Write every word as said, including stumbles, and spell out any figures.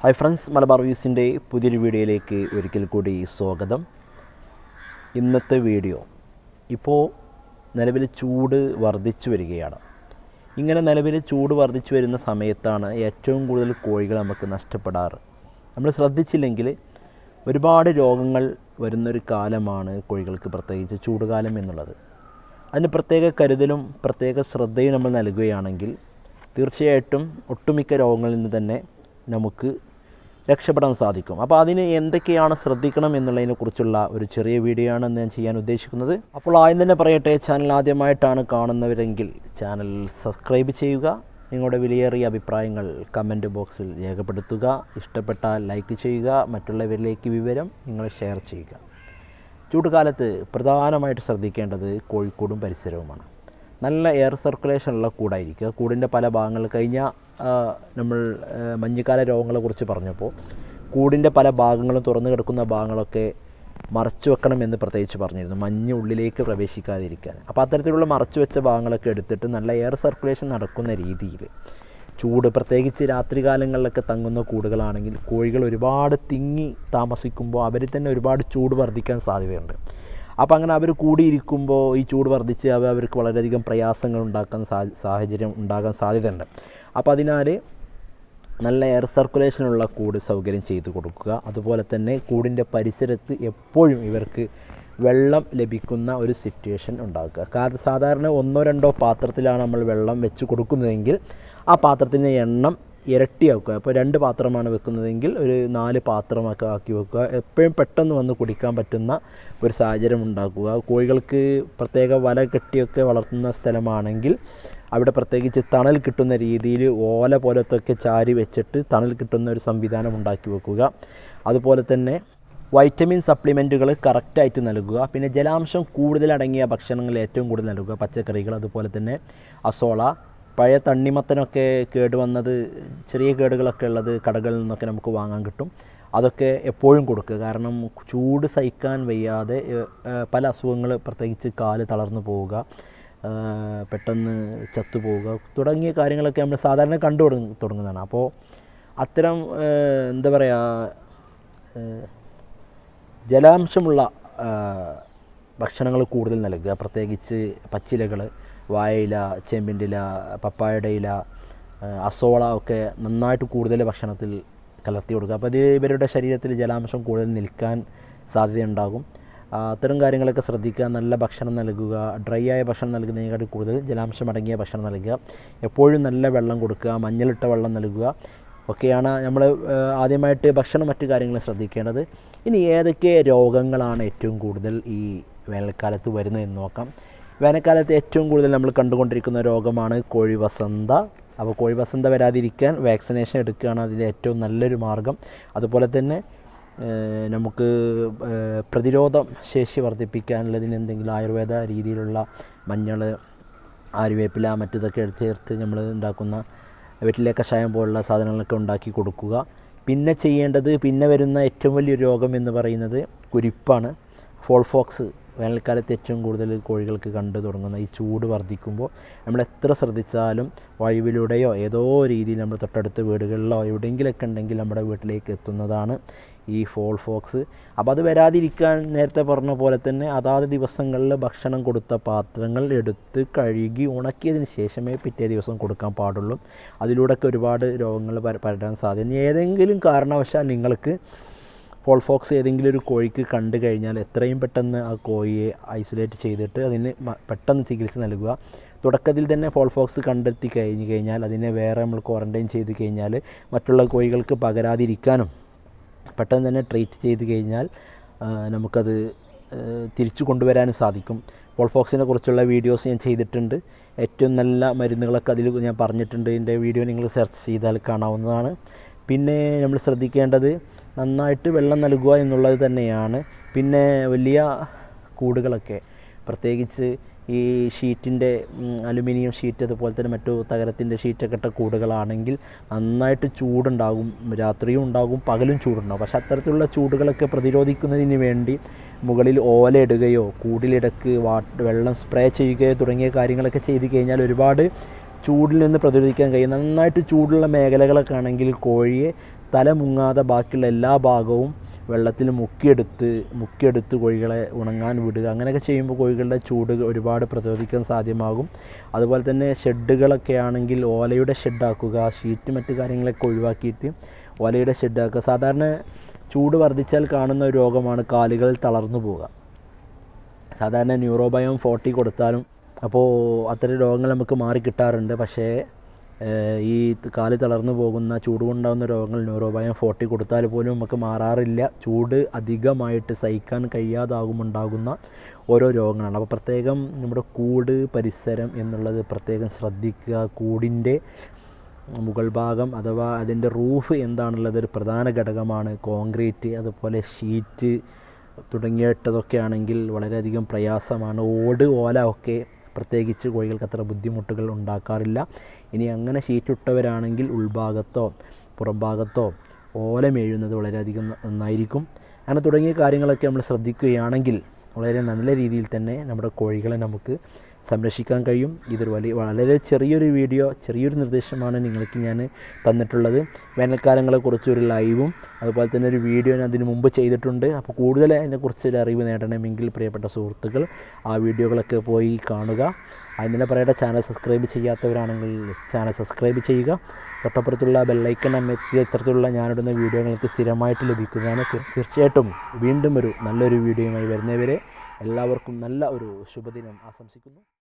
Hi friends, Malabar വ്യൂസിൻ്റെ പുതിയൊരു വീഡിയോയിലേക്ക് ഒരിക്കൽ കൂടി സ്വാഗതം. ഇന്നത്തെ വീഡിയോ ഇപ്പോൾ നിലവിൽ ചൂട് വർദ്ധിച്ചു വരികയാണ്. ഇങ്ങനെ നിലവിൽ ചൂട് വർദ്ധിച്ചു വരുന്ന സമയത്താണ് ഏറ്റവും കൂടുതൽ കോഴികൾ നമുക്ക് നഷ്ടപ്പെടാറ്. നമ്മൾ ശ്രദ്ധിച്ചില്ലെങ്കിൽ ഒരുപാട് രോഗങ്ങൾ വരുന്നൊരു കാലമാണ് കോഴികൾക്ക്, പ്രത്യേകിച്ച് ചൂടുകാലം എന്നുള്ളത്. അതിന് പ്രത്യേക കരുതലും പ്രത്യേക ശ്രദ്ധയും നമ്മൾ നൽകുകയാണെങ്കിൽ തീർച്ചയായിട്ടും ഒട്ടുമിക്ക രോഗങ്ങളിൽ നിന്ന് തന്നെ നമുക്ക് രക്ഷപ്പെടാൻ സാധിക്കും. അപ്പോൾ അതിന് എന്തൊക്കെയാണ് ശ്രദ്ധിക്കണം എന്നുള്ളതിനെക്കുറിച്ചുള്ള ഒരു ചെറിയ വീഡിയോ ആണ് ഞാൻ ചെയ്യാൻ ഉദ്ദേശിക്കുന്നത്. അപ്പോൾ ആദ്യം തന്നെ പറയട്ടെ, ചാനൽ ആദ്യമായിട്ടാണ് കാണുന്നവരെങ്കിൽ ചാനൽ സബ്സ്ക്രൈബ് ചെയ്യുക. നിങ്ങളുടെ വിലയേറിയ അഭിപ്രായങ്ങൾ കമൻറ്റ് ബോക്സിൽ രേഖപ്പെടുത്തുക. ഇഷ്ടപ്പെട്ടാൽ ലൈക്ക് ചെയ്യുക. മറ്റുള്ളവരിലേക്ക് വിവരം നിങ്ങൾ ഷെയർ ചെയ്യുക. ചൂടുകാലത്ത് പ്രധാനമായിട്ട് ശ്രദ്ധിക്കേണ്ടത് കോഴിക്കൂടും പരിസരവുമാണ്. നല്ല എയർ സർക്കുലേഷനുള്ള കൂടായിരിക്കുക. കൂടിൻ്റെ പല ഭാഗങ്ങൾ കഴിഞ്ഞ നമ്മൾ മഞ്ഞുകാല രോഗങ്ങളെക്കുറിച്ച് പറഞ്ഞപ്പോൾ കൂടിൻ്റെ പല ഭാഗങ്ങളും തുറന്നു കിടക്കുന്ന ഭാഗങ്ങളൊക്കെ മറച്ചു വെക്കണമെന്ന് പ്രത്യേകിച്ച് പറഞ്ഞിരുന്നു, മഞ്ഞ് ഉള്ളിലേക്ക് പ്രവേശിക്കാതിരിക്കാൻ. അപ്പോൾ അത്തരത്തിലുള്ള മറച്ചു വെച്ച ഭാഗങ്ങളൊക്കെ എടുത്തിട്ട് നല്ല എയർ സർക്കുലേഷൻ നടക്കുന്ന രീതിയിൽ ചൂട്, പ്രത്യേകിച്ച് രാത്രികാലങ്ങളിലൊക്കെ തങ്ങുന്ന കൂടുകളാണെങ്കിൽ കോഴികൾ ഒരുപാട് തിങ്ങി താമസിക്കുമ്പോൾ അവരിൽ തന്നെ ഒരുപാട് ചൂട് വർദ്ധിക്കാൻ സാധ്യതയുണ്ട്. അപ്പോൾ അങ്ങനെ അവർ കൂടിയിരിക്കുമ്പോൾ ഈ ചൂട് വർദ്ധിച്ച് അവ അവർക്ക് വളരെയധികം പ്രയാസങ്ങൾ ഉണ്ടാക്കാൻ സാഹചര്യം ഉണ്ടാകാൻ സാധ്യതയുണ്ട്. അപ്പോൾ അതിനാൽ നല്ല എയർ സർക്കുലേഷനുള്ള കൂട് സൗകര്യം ചെയ്തു കൊടുക്കുക. അതുപോലെ തന്നെ കൂടിൻ്റെ പരിസരത്ത് എപ്പോഴും ഇവർക്ക് വെള്ളം ലഭിക്കുന്ന ഒരു സിറ്റുവേഷൻ ഉണ്ടാക്കുക. കാരണം സാധാരണ ഒന്നോ രണ്ടോ പാത്രത്തിലാണ് നമ്മൾ വെള്ളം വെച്ച് കൊടുക്കുന്നതെങ്കിൽ ആ പാത്രത്തിൻ്റെ എണ്ണം ഇരട്ടിയാക്കുക. അപ്പോൾ രണ്ട് പാത്രമാണ് വെക്കുന്നതെങ്കിൽ ഒരു നാല് പാത്രമൊക്കെ ആക്കി വെക്കുക. എപ്പോഴും പെട്ടെന്ന് വന്ന് കുടിക്കാൻ പറ്റുന്ന ഒരു സാഹചര്യം ഉണ്ടാക്കുക. കോഴികൾക്ക് പ്രത്യേക വല കെട്ടിയൊക്കെ വളർത്തുന്ന സ്ഥലമാണെങ്കിൽ അവിടെ പ്രത്യേകിച്ച് തണൽ കിട്ടുന്ന രീതിയിൽ ഓല പോലത്തൊക്കെ ചാരി വെച്ചിട്ട് തണൽ കിട്ടുന്ന ഒരു സംവിധാനം ഉണ്ടാക്കി വെക്കുക. അതുപോലെ തന്നെ വൈറ്റമിൻ സപ്ലിമെൻറ്റുകൾ കറക്റ്റായിട്ട് നൽകുക. പിന്നെ ജലാംശം കൂടുതലടങ്ങിയ ഭക്ഷണങ്ങൾ ഏറ്റവും കൂടുതൽ നൽകുക. പച്ചക്കറികൾ, അതുപോലെ തന്നെ അസോള, പഴയ തണ്ണിമത്തനൊക്കെ കേടുവന്നത്, ചെറിയ കേടുകളൊക്കെ ഉള്ളത് കടകളിൽ നിന്നൊക്കെ നമുക്ക് വാങ്ങാൻ കിട്ടും. അതൊക്കെ എപ്പോഴും കൊടുക്കുക. കാരണം ചൂട് സഹിക്കാൻ വയ്യാതെ പല അസുഖങ്ങൾ, പ്രത്യേകിച്ച് കാല് തളർന്നു പോവുക, പെട്ടെന്ന് ചത്തുപോവുക തുടങ്ങിയ കാര്യങ്ങളൊക്കെ നമ്മൾ സാധാരണ കണ്ടു തുടങ്ങുന്നതാണ്. അപ്പോൾ അത്തരം എന്താ പറയുക, ജലാംശമുള്ള ഭക്ഷണങ്ങൾ കൂടുതൽ നൽകുക. പ്രത്യേകിച്ച് പച്ചിലകൾ, വാഴയില, ചേമ്പിൻ്റെ ഇല, പപ്പായയുടെ ഇല, അസോള ഒക്കെ നന്നായിട്ട് കൂടുതൽ ഭക്ഷണത്തിൽ കലർത്തി കൊടുക്കുക. അപ്പോൾ അത് ഇവരുടെ ശരീരത്തിൽ ജലാംശം കൂടുതൽ നിൽക്കാൻ സാധ്യതയുണ്ടാകും. അത്തരം കാര്യങ്ങളൊക്കെ ശ്രദ്ധിക്കുക. നല്ല ഭക്ഷണം നൽകുക. ഡ്രൈ ആയ ഭക്ഷണം നൽകുന്നതിനേക്കാൾ കൂടുതൽ ജലാംശം അടങ്ങിയ ഭക്ഷണം നൽകുക. എപ്പോഴും നല്ല വെള്ളം കൊടുക്കുക. മഞ്ഞളിട്ട വെള്ളം നൽകുക ഒക്കെയാണ് നമ്മൾ ആദ്യമായിട്ട് ഭക്ഷണം മറ്റു കാര്യങ്ങൾ ശ്രദ്ധിക്കേണ്ടത്. ഇനി ഏതൊക്കെ രോഗങ്ങളാണ് ഏറ്റവും കൂടുതൽ ഈ വേനൽക്കാലത്ത് വരുന്നതെന്ന് നോക്കാം. വേനൽക്കാലത്ത് ഏറ്റവും കൂടുതൽ നമ്മൾ കണ്ടുകൊണ്ടിരിക്കുന്ന രോഗമാണ് കോഴി വസന്ത. അപ്പോൾ കോഴി വസന്ത വരാതിരിക്കാൻ വാക്സിനേഷൻ എടുക്കുകയാണ് അതിൻ്റെ ഏറ്റവും നല്ലൊരു മാർഗം. അതുപോലെ തന്നെ നമുക്ക് പ്രതിരോധ ശേഷി വർദ്ധിപ്പിക്കാനുള്ളതിന് എന്തെങ്കിലും ആയുർവേദ രീതിയിലുള്ള മഞ്ഞൾ, ആര്യവേപ്പില, മറ്റതൊക്കെ ചേർത്ത് നമ്മൾ ഉണ്ടാക്കുന്ന വെറ്റില കഷായം പോലുള്ള സാധനങ്ങളൊക്കെ ഉണ്ടാക്കി കൊടുക്കുക. പിന്നെ ചെയ്യേണ്ടത്, പിന്നെ വരുന്ന ഏറ്റവും വലിയൊരു രോഗം എന്ന് പറയുന്നത് കുരിപ്പാണ്, ഫോൾഫോക്സ്. വേനൽക്കാലത്ത് ഏറ്റവും കൂടുതൽ കോഴികൾക്ക് കണ്ടു തുടങ്ങുന്ന ഈ ചൂട് വർദ്ധിക്കുമ്പോൾ നമ്മൾ എത്ര ശ്രദ്ധിച്ചാലും വഴിവിലൂടെയോ ഏതോ രീതിയിൽ നമ്മൾ തൊട്ടടുത്ത വീടുകളിലോ എവിടെയെങ്കിലൊക്കെ ഉണ്ടെങ്കിൽ നമ്മുടെ വീട്ടിലേക്ക് എത്തുന്നതാണ് ഈ ഫോൾ ഫോക്സ്. അപ്പോൾ അത് വരാതിരിക്കാൻ നേരത്തെ പറഞ്ഞ പോലെ തന്നെ അതാത് ദിവസങ്ങളിൽ ഭക്ഷണം കൊടുത്ത പാത്രങ്ങൾ എടുത്ത് കഴുകി ഉണക്കിയതിന് ശേഷമേ പിറ്റേ ദിവസം കൊടുക്കാൻ പാടുള്ളൂ. അതിലൂടെയൊക്കെ ഒരുപാട് രോഗങ്ങൾ പരത്താൻ സാധ്യത. ഏതെങ്കിലും കാരണവശാൽ നിങ്ങൾക്ക് ഫോൾ ഫോക്സ് ഏതെങ്കിലും ഒരു കോഴിക്ക് കണ്ടു കഴിഞ്ഞാൽ എത്രയും പെട്ടെന്ന് ആ കോഴിയെ ഐസൊലേറ്റ് ചെയ്തിട്ട് അതിന് പെട്ടെന്ന് ചികിത്സ നൽകുക. തുടക്കത്തിൽ തന്നെ ഫോൾ ഫോക്സ് കണ്ടെത്തി കഴിഞ്ഞ് കഴിഞ്ഞാൽ അതിനെ വേറെ നമ്മൾ ക്വാറൻറ്റൈൻ ചെയ്ത് കഴിഞ്ഞാൽ മറ്റുള്ള കോഴികൾക്ക് പകരാതിരിക്കാനും പെട്ടെന്ന് തന്നെ ട്രീറ്റ് ചെയ്ത് കഴിഞ്ഞാൽ നമുക്കത് തിരിച്ചു കൊണ്ടുവരാനും സാധിക്കും. ഫോൾ ഫോക്സിനെ കുറിച്ചുള്ള വീഡിയോസ് ഞാൻ ചെയ്തിട്ടുണ്ട്. ഏറ്റവും നല്ല മരുന്നുകളൊക്കെ അതിൽ ഞാൻ പറഞ്ഞിട്ടുണ്ട്. ഇതിൻ്റെ വീഡിയോ നിങ്ങൾ സെർച്ച് ചെയ്താൽ കാണാവുന്നതാണ്. പിന്നെ നമ്മൾ ശ്രദ്ധിക്കേണ്ടത് നന്നായിട്ട് വെള്ളം നൽകുക എന്നുള്ളത് തന്നെയാണ്. പിന്നെ വലിയ കൂടുകളൊക്കെ, പ്രത്യേകിച്ച് ഈ ഷീറ്റിൻ്റെ അലുമിനിയം ഷീറ്റ്, അതുപോലെ തന്നെ മറ്റു തകരത്തിൻ്റെ ഷീറ്റൊക്കെ ഇട്ട കൂടുകളാണെങ്കിൽ നന്നായിട്ട് ചൂടുണ്ടാകും. രാത്രിയും ഉണ്ടാകും, പകലും ചൂടുണ്ടാകും. പക്ഷേ അത്തരത്തിലുള്ള ചൂടുകളൊക്കെ പ്രതിരോധിക്കുന്നതിന് വേണ്ടി മുകളിൽ ഓല ഇടുകയോ കൂടിലിടക്ക് വാട്ട് വെള്ളം സ്പ്രേ ചെയ്യുകയോ തുടങ്ങിയ കാര്യങ്ങളൊക്കെ ചെയ്ത് കഴിഞ്ഞാൽ ഒരുപാട് ചൂടിൽ നിന്ന് പ്രതിരോധിക്കാൻ കഴിയും. നന്നായിട്ട് ചൂടുള്ള മേഖലകളൊക്കെ ആണെങ്കിൽ കോഴിയെ തല മുങ്ങാതെ ബാക്കിയുള്ള എല്ലാ ഭാഗവും വെള്ളത്തിൽ മുക്കിയെടുത്ത് മുക്കിയെടുത്ത് കോഴികളെ ഉണങ്ങാൻ വിടുക. അങ്ങനെയൊക്കെ ചെയ്യുമ്പോൾ കോഴികളുടെ ചൂട് ഒരുപാട് പ്രതിരോധിക്കാൻ സാധ്യമാകും. അതുപോലെ തന്നെ ഷെഡുകളൊക്കെ ആണെങ്കിൽ ഓലയുടെ ഷെഡാക്കുക, ഷീറ്റ് മറ്റു കാര്യങ്ങളൊക്കെ ഒഴിവാക്കിയിട്ട് ഓലയുടെ ഷെഡാക്കുക. സാധാരണ ചൂട് വർദ്ധിച്ചാൽ കാണുന്ന ഒരു രോഗമാണ് കാലുകൾ തളർന്നു പോവുക. സാധാരണ ന്യൂറോബയോം ഫോർട്ടി കൊടുത്താലും അപ്പോൾ അത്തരം രോഗങ്ങൾ നമുക്ക് മാറി കിട്ടാറുണ്ട്. പക്ഷേ ഈ കാല് തളർന്നു പോകുന്ന ചൂട് കൊണ്ടാകുന്ന രോഗങ്ങൾ ന്യൂറോബയോം ഫോർട്ടി കൊടുത്താൽ പോലും നമുക്ക് മാറാറില്ല. ചൂട് അധികമായിട്ട് സഹിക്കാൻ കഴിയാതാകുമുണ്ടാകുന്ന ഓരോ രോഗങ്ങളാണ്. അപ്പോൾ പ്രത്യേകം നമ്മുടെ കൂട് പരിസരം എന്നുള്ളത് പ്രത്യേകം ശ്രദ്ധിക്കുക. കൂടിൻ്റെ മുകൾ ഭാഗം അഥവാ അതിൻ്റെ റൂഫ് എന്താണുള്ളത് ഒരു പ്രധാന ഘടകമാണ്. കോൺക്രീറ്റ് അതുപോലെ ഷീറ്റ് തുടങ്ങിയിട്ടതൊക്കെ ആണെങ്കിൽ വളരെയധികം പ്രയാസമാണ്. ഓട് ഓല ഒക്കെ പ്രത്യേകിച്ച് കോഴികൾക്ക് അത്ര ബുദ്ധിമുട്ടുകൾ ഉണ്ടാക്കാറില്ല. ഇനി അങ്ങനെ ഷീറ്റിട്ടവരാണെങ്കിൽ ഉൾഭാഗത്തോ പുറം ഭാഗത്തോ ഓല മേഴുന്നത് വളരെയധികം നന്നായിരിക്കും. അങ്ങനെ തുടങ്ങിയ കാര്യങ്ങളൊക്കെ നമ്മൾ ശ്രദ്ധിക്കുകയാണെങ്കിൽ വളരെ നല്ല രീതിയിൽ തന്നെ നമ്മുടെ കോഴികളെ നമുക്ക് സംരക്ഷിക്കാൻ കഴിയും. ഇതൊരു വലിയ വളരെ ചെറിയൊരു വീഡിയോ, ചെറിയൊരു നിർദ്ദേശമാണ് നിങ്ങൾക്ക് ഞാൻ തന്നിട്ടുള്ളത്. വേനൽക്കാലങ്ങളെക്കുറിച്ച് ഒരു ലൈവും അതുപോലെ തന്നെ ഒരു വീഡിയോ ഞാൻ അതിന് മുമ്പ് ചെയ്തിട്ടുണ്ട്. അപ്പോൾ കൂടുതൽ അതിനെക്കുറിച്ചൊരു അറിവ് നേടണമെങ്കിൽ പ്രിയപ്പെട്ട സുഹൃത്തുക്കൾ ആ വീഡിയോകളൊക്കെ പോയി കാണുക. അതിനെ പറയട്ടെ, ചാനൽ സബ്സ്ക്രൈബ് ചെയ്യാത്തവരാണെങ്കിൽ ചാനൽ സബ്സ്ക്രൈബ് ചെയ്യുക. തൊട്ടപ്പുറത്തുള്ള ബെല്ലൈക്കൺ അമർത്തിയ ഇത്തരത്തിലുള്ള ഞാനിടുന്ന വീഡിയോ നിങ്ങൾക്ക് സ്ഥിരമായിട്ട് ലഭിക്കുന്നതാണ്. തീർച്ചയായിട്ടും വീണ്ടും ഒരു നല്ലൊരു വീഡിയോയുമായി വരുന്നവരെ എല്ലാവർക്കും നല്ല ഒരു ശുഭദിനം ആശംസിക്കുന്നു.